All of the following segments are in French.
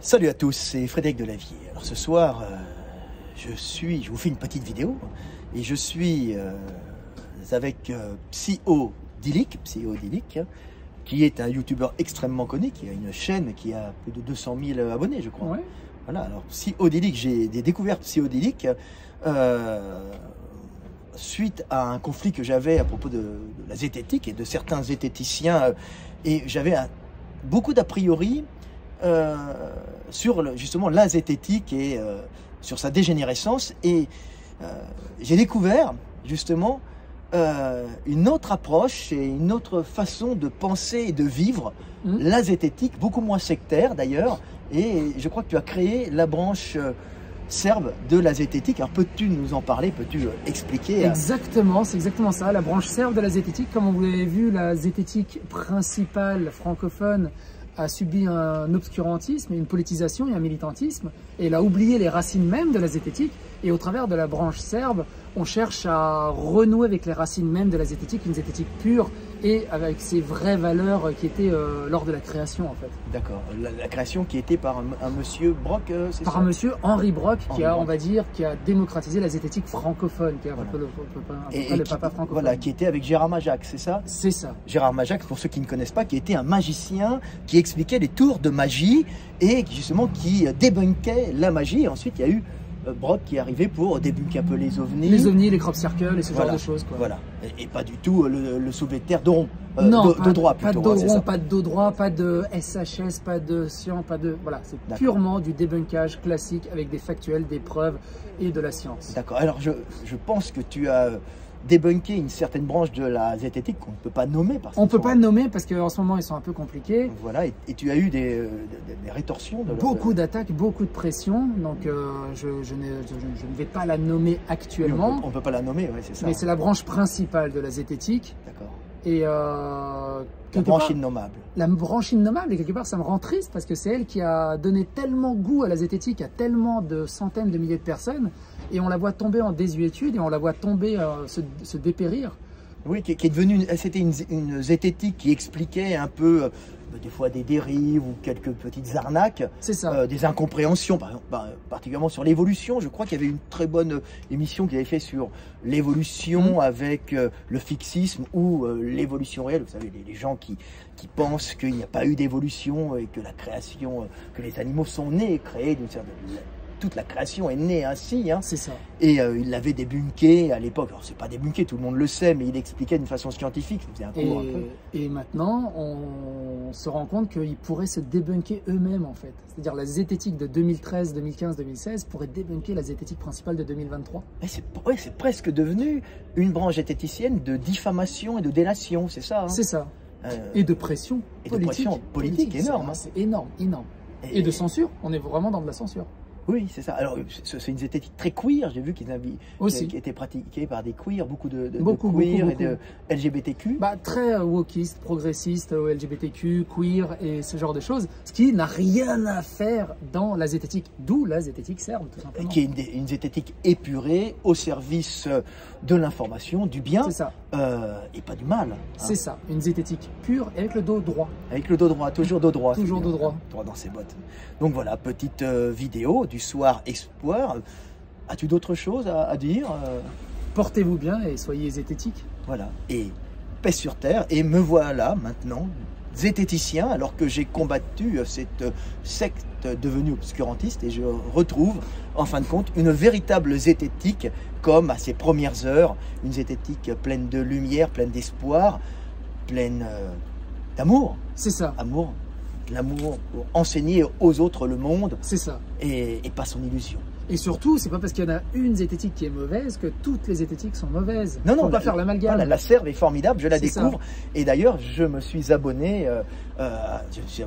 Salut à tous, c'est Frédéric Delavier. Alors ce soir, je vous fais une petite vidéo et je suis avec Psyodilic, qui est un youtubeur extrêmement connu, qui a une chaîne qui a plus de 200 000 abonnés, je crois. Ouais. Voilà, alors Psyodilic, j'ai découvert Psyodilic suite à un conflit que j'avais à propos de la zététique et de certains zététiciens, et j'avais beaucoup d'a priori sur justement la zététique et sur sa dégénérescence, et j'ai découvert justement une autre approche et une autre façon de penser et de vivre la zététique, beaucoup moins sectaire d'ailleurs, et je crois que tu as créé la branche serbe de la zététique. Alors peux-tu nous en parler, peux-tu expliquer? Exactement, c'est exactement ça, la branche serbe de la zététique. Comme vous l'avez vu, la zététique principale francophone a subi un obscurantisme, une politisation et un militantisme, et elle a oublié les racines mêmes de la zététique. Et au travers de la branche serbe, on cherche à renouer avec les racines mêmes de la zététique, une zététique pure et avec ses vraies valeurs qui étaient lors de la création en fait. D'accord, la création qui était par un monsieur Brock, c'est ça? Par un monsieur Henri Brock, qui a, on va dire, qui a démocratisé la zététique francophone, qui est voilà. le papa francophone. Voilà, qui était avec Gérard Majac, c'est ça? C'est ça. Gérard Majac, pour ceux qui ne connaissent pas, qui était un magicien qui expliquait les tours de magie et justement qui débunkait la magie. Et ensuite, il y a eu Brock qui est arrivé pour débunker un peu les ovnis. Les ovnis, les crop circles et ce genre de choses. Quoi. Voilà. Et pas du tout le soulevé de terre de rond. Non, de droit plutôt. Pas de dos rond, pas de dos droit, pas de SHS, pas de science, pas de... Voilà, c'est purement du débunkage classique avec des factuels, des preuves et de la science. D'accord. Alors je pense que tu as débunker une certaine branche de la zététique qu'on ne peut pas nommer. On ne peut pas nommer parce qu'en ce moment ils sont un peu compliqués. Voilà, et tu as eu des rétorsions beaucoup d'attaques, beaucoup de pression, donc je ne vais pas la nommer actuellement. Oui, on ne peut pas la nommer, ouais, c'est ça. Mais c'est la branche principale de la zététique. D'accord. Et la branche innommable. La branche innommable, et quelque part ça me rend triste parce que c'est elle qui a donné tellement goût à la zététique à tellement de centaines de milliers de personnes, et on la voit tomber en désuétude et on la voit tomber, se dépérir. Oui, qui est devenue, c'était une zététique qui expliquait un peu des fois des dérives ou quelques petites arnaques, des incompréhensions, par exemple, particulièrement sur l'évolution. Je crois qu'il y avait une très bonne émission qu'il avait fait sur l'évolution avec le fixisme ou l'évolution réelle. Vous savez, les gens qui pensent qu'il n'y a pas eu d'évolution et que la création, que les animaux sont nés, créés d'une certaine... Toute la création est née ainsi. Hein. C'est ça. Et il l'avait débunké à l'époque. Alors, c'est pas débunké, tout le monde le sait, mais il expliquait d'une façon scientifique. Un cours, un peu. Et maintenant, on se rend compte qu'ils pourraient se débunker eux-mêmes, en fait. C'est-à-dire la zététique de 2013, 2015, 2016 pourrait débunker la zététique principale de 2023. C'est presque devenu une branche zététicienne de diffamation et de délation, c'est ça. Hein. C'est ça. Et de pression politique. De pression politique énorme. Hein. C'est énorme, énorme. Et de censure. On est vraiment dans de la censure. Oui, c'est ça. Alors, c'est une zététique très queer. J'ai vu qu'ils avaient qui était pratiquée par des queers, beaucoup de queer et de LGBTQ. Très wokiste, progressiste, LGBTQ, queer et ce genre de choses, ce qui n'a rien à faire dans la zététique, d'où la zététique serbe, tout simplement. Qui est une zététique épurée au service de l'information, du bien, et pas du mal. Hein. C'est ça, une zététique pure et avec le dos droit. Avec le dos droit, toujours dos droit. Toujours dos droit. Droit dans ses bottes. Donc voilà, petite vidéo du soir espoir. As-tu d'autres choses à dire? Portez-vous bien et soyez zététiques. Voilà, et paix sur terre. Et me voilà maintenant zététicien, alors que j'ai combattu cette secte devenue obscurantiste, et je retrouve en fin de compte une véritable zététique comme à ses premières heures, une zététique pleine de lumière, pleine d'espoir, pleine d'amour. C'est ça. Amour. L'amour pour enseigner aux autres le monde. C'est ça. Et pas son illusion. Et surtout, c'est pas parce qu'il y en a une zététique qui est mauvaise que toutes les zététiques sont mauvaises. Non, non, faut pas faire l'amalgame. La serbe est formidable, je la découvre. Et d'ailleurs, je me suis abonné, je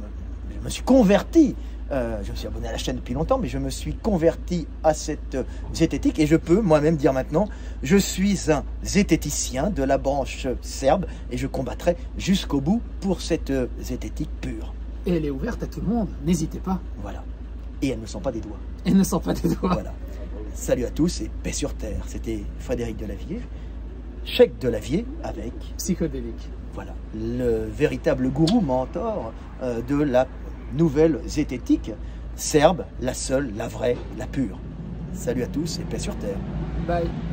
me suis converti. Je me suis abonné à la chaîne depuis longtemps, mais je me suis converti à cette zététique, et je peux moi-même dire maintenant, je suis un zététicien de la branche serbe, et je combattrai jusqu'au bout pour cette zététique pure. Et elle est ouverte à tout le monde, n'hésitez pas. Voilà. Et elle ne sent pas des doigts. Elle ne sent pas des doigts. Voilà. Salut à tous et paix sur terre. C'était Frédéric Delavier, Chèque Delavier avec Psychodélique. Voilà, le véritable gourou mentor de la nouvelle zététique serbe, la seule, la vraie, la pure. Salut à tous et paix sur terre. Bye.